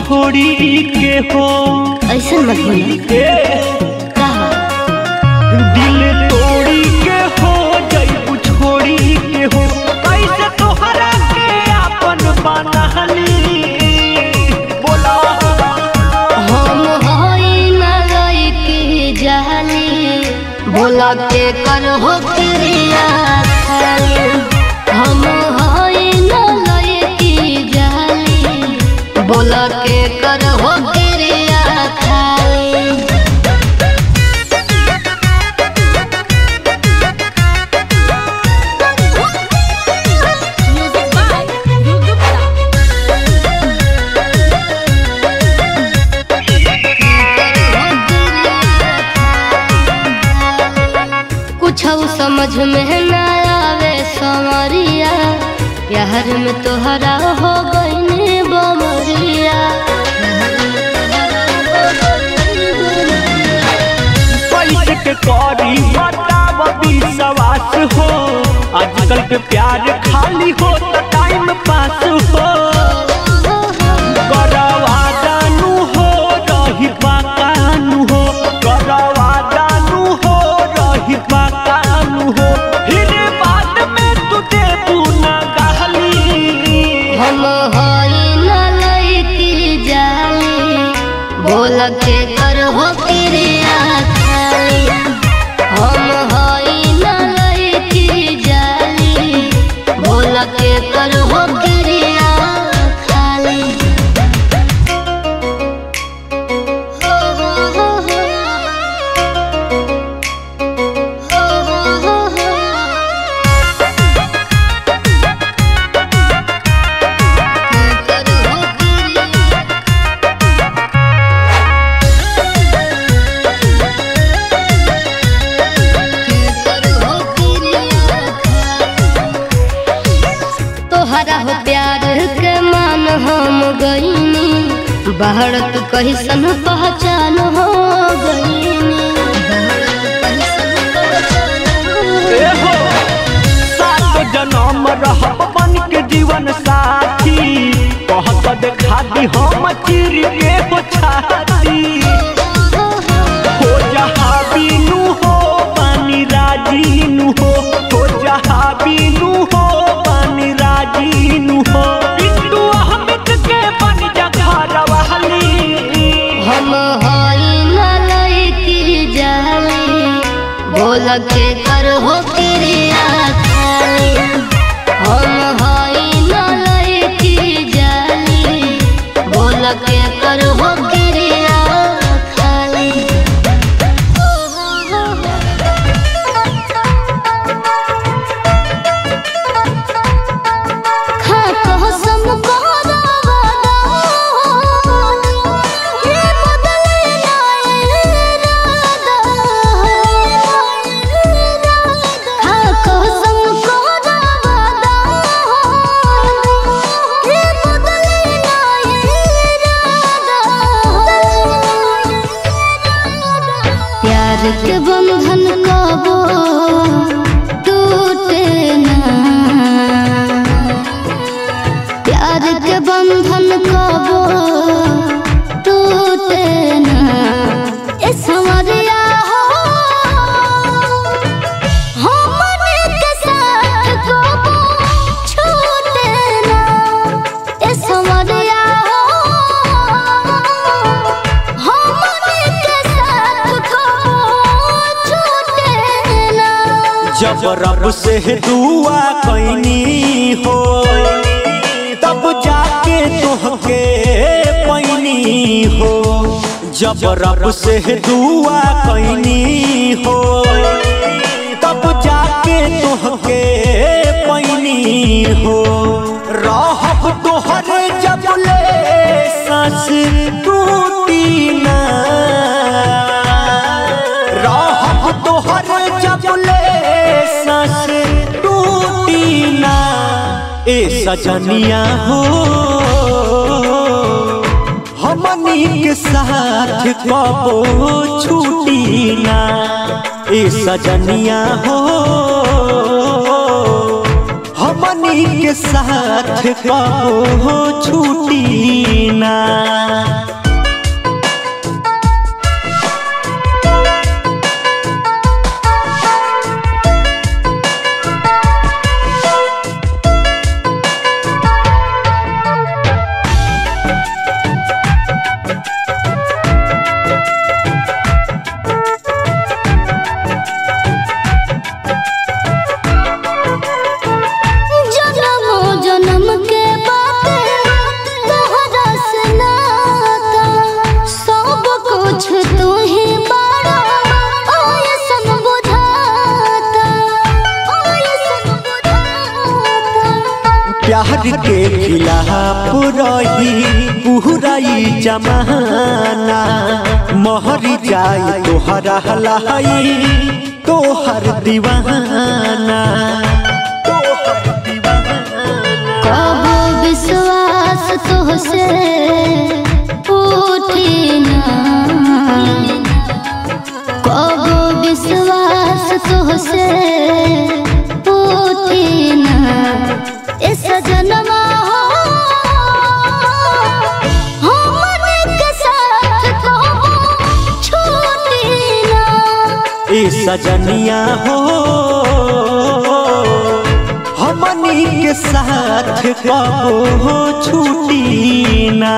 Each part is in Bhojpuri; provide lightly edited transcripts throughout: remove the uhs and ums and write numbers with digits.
छोड़ी के हो। ऐसा मत बोला, दिल तोड़ी के हो जइबू छोड़ी के हो। कैसे तोहरा के अपन बनहली बोला। हम होई ना लइकी जाली बोला के कर हो क्रिया खाली। हम होई ना लइकी जाली बोला के कर हो क्रिया खाली। कुछ समझ में न आवे संवरिया प्यार में तोहरा हो गई बमरिया। पैसे के करी बताब विश्वास हो। आजकल के प्यार खाली हो तो टाइम पास हो। करवा जानू हो रही बाकानू हो। करवा जानू हो रही बाकानू हो। फिर बाद में तू देबू ना गाली। हम होई ना लइकी जाली बोल के कर हो क्रिया खाली। हम होई ना लइकी जाली बोल के कर हो क्रिया खाली। तोहरा हो प्यार के मान हम गईनी बाहर तू कैसन पहचान हो गईनी। सात जन्म रहब बन के जीवन साथी। कहत देखा दी हम चिर के हो छाती। हो जहाँ बीनू हो पानी राजीनू हो। हो जहाँ बीनू हो पानी राजीनू हो। बिट्टू अहमद के बन जा घरवाली। हम होई ना लइकी जाली बोल के कर हो क्रिया खाली। हम होई ना लइकी जाली बोल के कर हो क्रिया खाली। खा कसम प्यार के बंधन कबो टूटे ना। प्यार के बंधन कबो टूटे ना। ए संवरिया हो हमने के साथ कबो छूटे ना। ए संवरिया जब रब से दुआ कैनी हो तब जाके तोहके पैनी हो। जब रब से दुआ कैनी हो तब जाके तोहके पैनी हो। रहब तोहरे जब ले सांस टूटी ना। रहब तोहरे जब ले सांस टूटी ना। ए सजनिया हो हमनी के साथ कबो छूटी ना। ए सजनिया हो हमनी के साथ कबो छूटी ना। के खिलाफ रही पूरा जमाना महर जाई तोहरा हलाई तोहर दीवाना कबो विश्वास तोहसे उठी ना कबो विश्वास तोहसे उठी ना इस जन्मा हमने के साथ कबो छूटी ना इस सजनिया हो हमनी के साथ कबो छूटी ना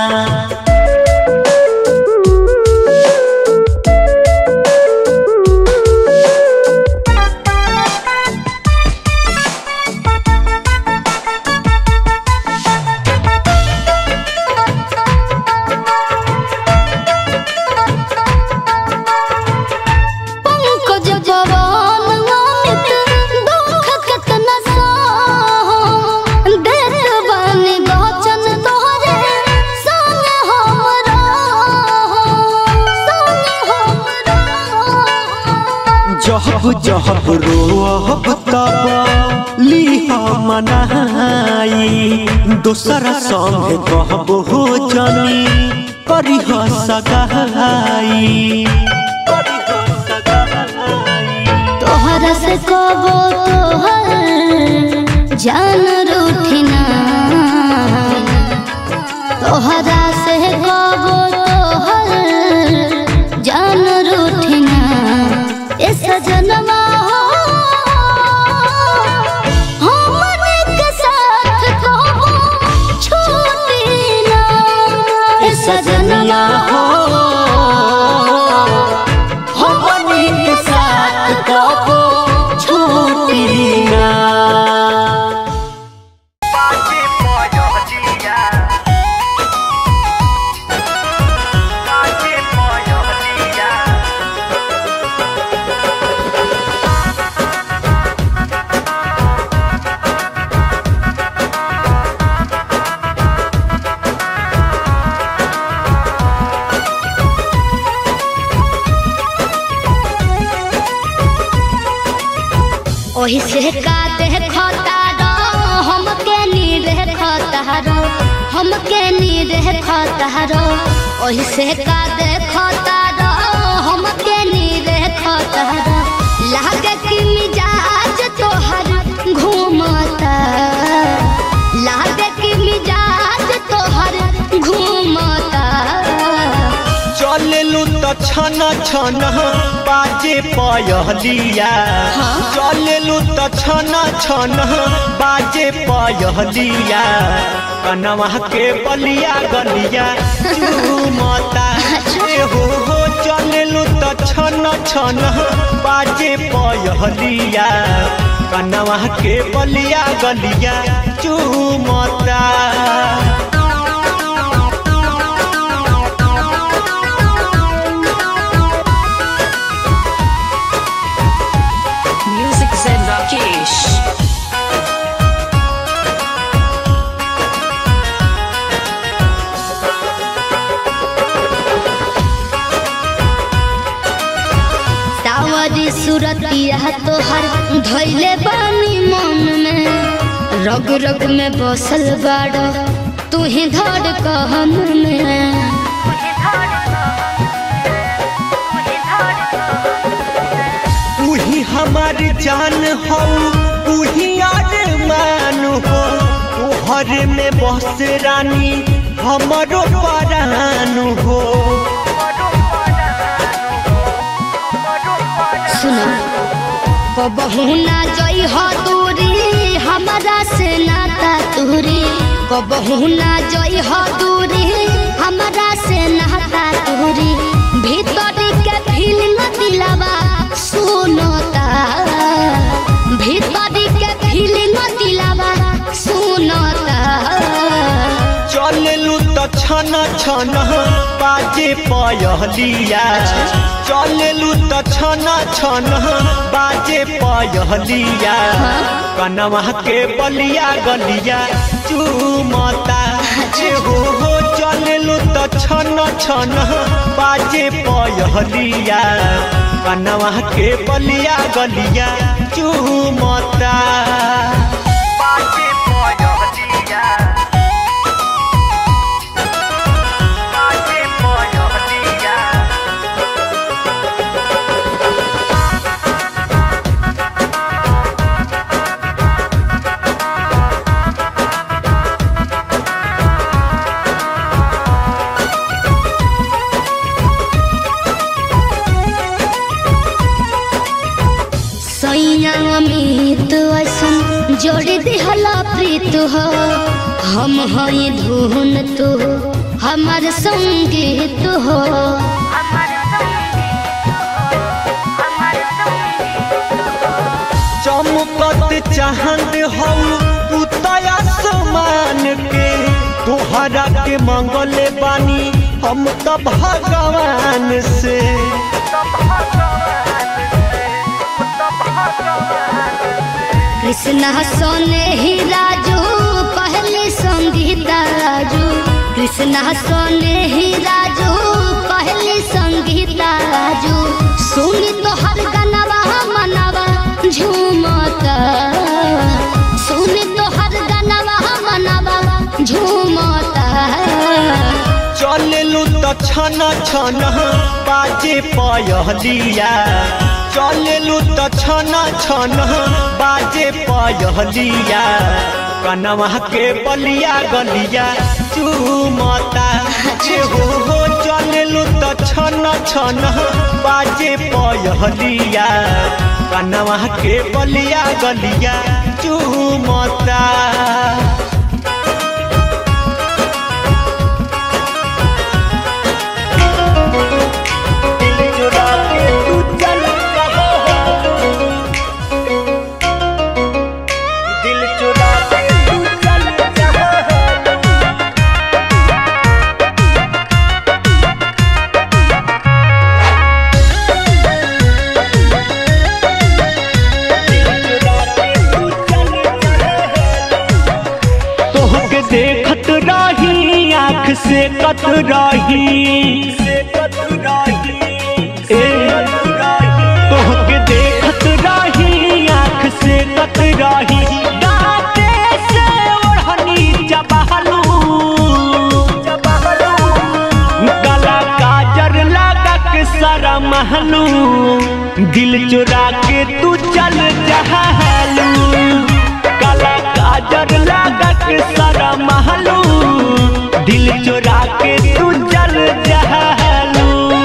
जहब रोहब तब लीह मनाई दोसरा संग कहब हो जनी करिह सगाई तोहरा से कबो तोहर जान रूठिना तोहरा से कबो तोहर जान रूठिना इस जन्मा हमने के साथ कबो छूटी ना इस जन्मा हमनी के साथ कबो छूटी ना ओही से का देखता रो हमके नी देखता रो हमके नी देखता रो ओही से का देखता रो हमके नी देखता रो लागे कि मिजाज तोहर घूमता लागे कि मिजाज तोहर घूमता चललू तो छन छन बाजे पयहलिया चललू तो छन छन बाजे पयहलिया कनवा के बलिया गलिया चूमता हो चललू तो छन छन बाजे पयहलिया कनवा के बलिया गलिया चूमता सूरतिया तोहर धैले बानी मन में रग रग में बसल बाड़ो तू ही धड़कन में तू ही हमारी जान हो तू ही अरमान हो तोहर में बस रानी हमारो परान हो सुनो कबहू ना जई हो दूरी हमारा से नाता तूरी कबहू ना जई हो दूरी हमारा से नाता तूरी भीतर के फीलिंग दिलावा सुनता भीतर के फीलिंग दिलावा सुनता चललू तो छन छन बाजे पयहलिया चललू तो छन छन बाजे पयहलिया कनवा के बलिया गलिया चूमता हो चललू तो छन छन बाजे पयहलिया कनवा के बलिया गलिया चूमता बाजे पयहलिया बाजे पयहलिया अमित ऐसन जोड़ दिहला प्रीत हो हम हई धुन तो हमार संगीत हो चमकत चांद हो उतया समान के तोहरा के मंगले बानी हम तो भगवान से कृष्णा सोने ही राजू पहले संगीता राजू कृष्णा सोने ही राजू पहले संगीता राजू सुनी तो हर गनवा मनवा झूमता सुनी तो हर गनवा मनवा झूमता चललू तो छन छन बाजे पयहलिया चललू तो छन छन बाजे पयहलिया कनवा के बलिया गलिया चूमता हो चललू तो छन छन बाजे पयहलिया कनवा के बलिया गलिया चूमता देखत रही आँख से कत रही तोहके देखत रही आँख से कत रही दाँते से ओढ़नी चबहलू गला काजर लगा के सारा महलू दिल चुरा के तू चल जहलू गला काजर लगा के सारा महलू दिल चुरा के तू चल जहलू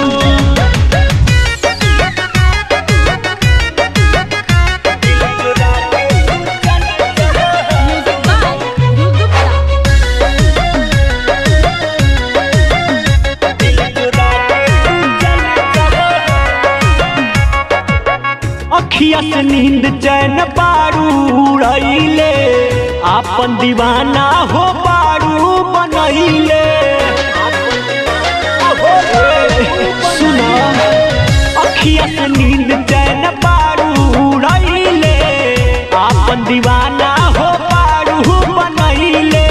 अखिया से नींद चैन पारू रईले आपन दीवाना हो पारू बनैले सुना अखिया से नींद चैन पारू रईले आपन दीवाना हो पारू बनैले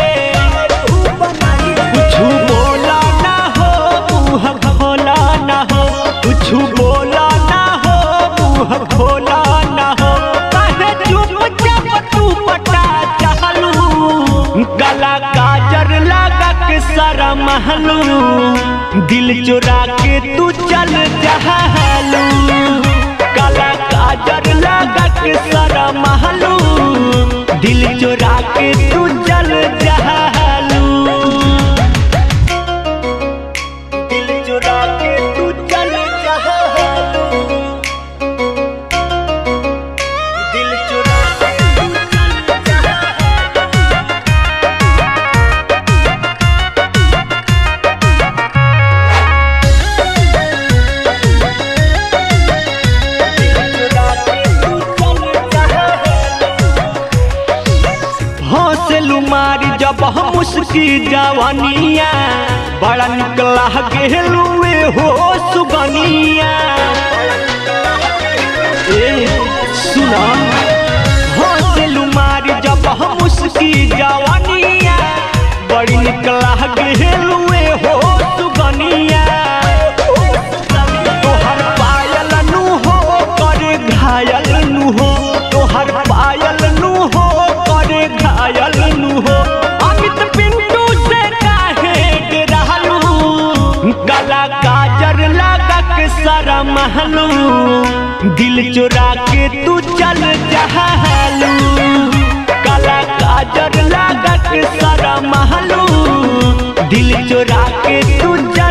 कुछ बोला ना हो मुँह खोला ना हो कुछ बोला ना हो मुँह खोला ना हो कहे चुपचाप तू पटा चाहलू गला काजर लगा के सारा महलू दिल चुरा के तू चल जहलू गला काजर लगा के सारा महलू दिल चुरा के तू चल जहलू दिल चुरा के तू चल जहलू दिल चुरा मारी जब हम उसकी जवानिया बड़ा निकला गेलुए हो सुगनिया सुना हौसलू मारी जब हम उसकी जवानिया लागेलुए हो सुगनिया तोहर पायल नु हो करे घायल नु हो तोहर पायल नु हो करे घायल नु हो अमित पिंटू से काहे डरालू काला काजर लगा के सारा महलू दिल चुरा के तू चल जहालू काला काजर लगा के सारा महलू दिल चुरा के तू